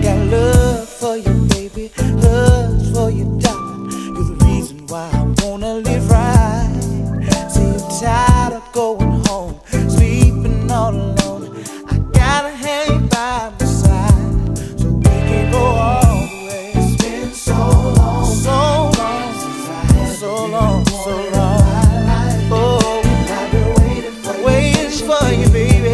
got love for you, baby, love for you, darling. You're the reason why I wanna live right. See, I'm tired of going home, sleeping all alone. I gotta hang by my side so we can go all the way. It's been so long, so long, so long, so long. Oh, I've been waiting for you, baby.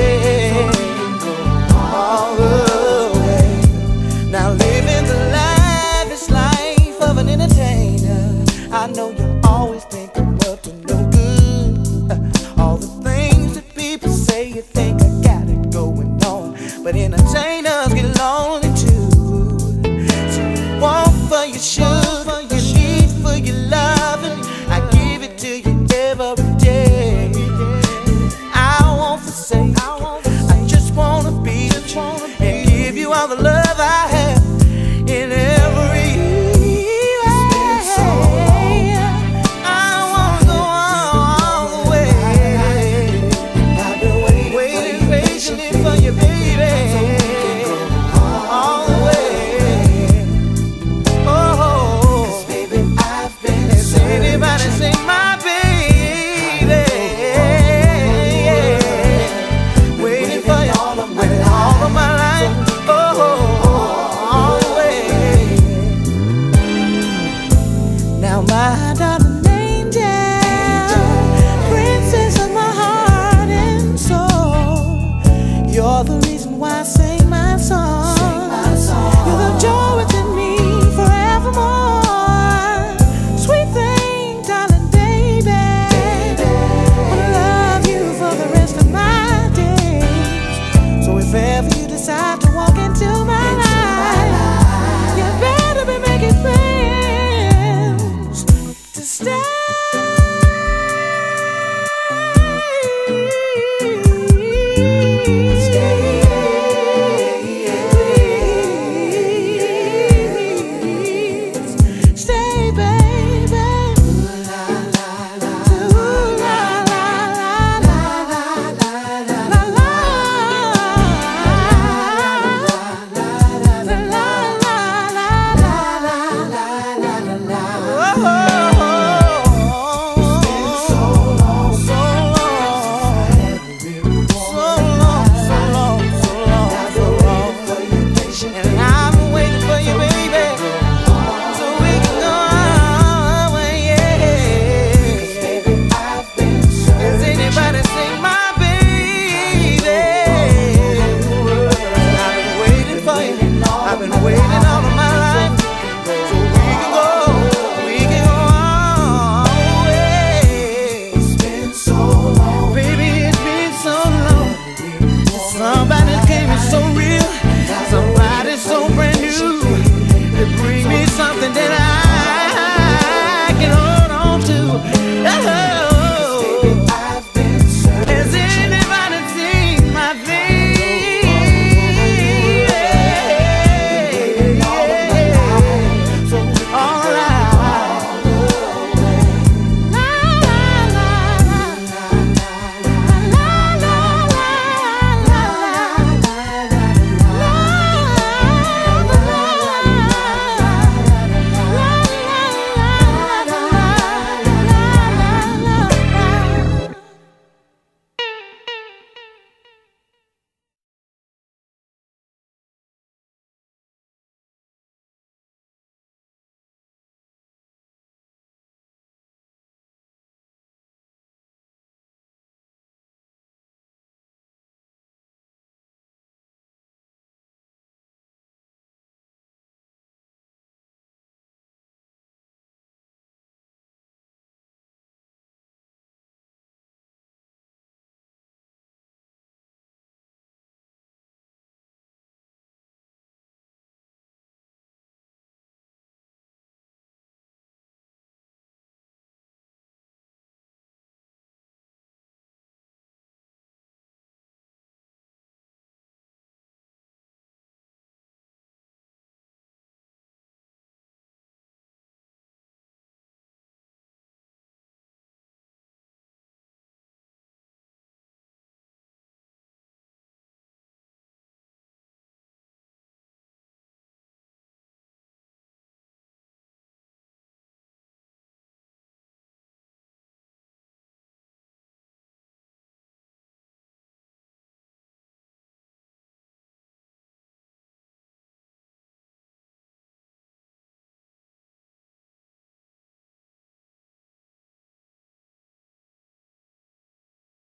All the way. Now living the lavish life of an entertainer. I know you always think I'm up to no good. All the things that people say, you think I got it going on, but entertainers get lonely too. So you want for your sugar, you need for your loving. I give it to you every day. I won't forsake. I just wanna be and give you all the love I have.